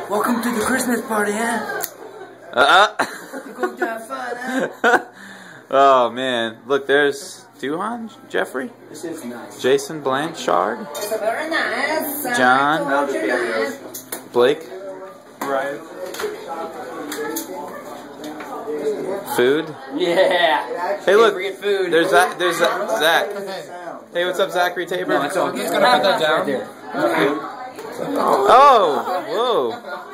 Welcome to the Christmas party, huh? You're going to have fun, huh? Oh man, look, there's Duhan, Jeffrey, This is nice. Jason Blanchard, It's very nice. John, Blake, Right. Food. Yeah. Hey, look, Favorite food. there's Zach. Hey, what's up, Zachary Tabor? No, it's all He's gonna put that down. right there. Oh, whoa.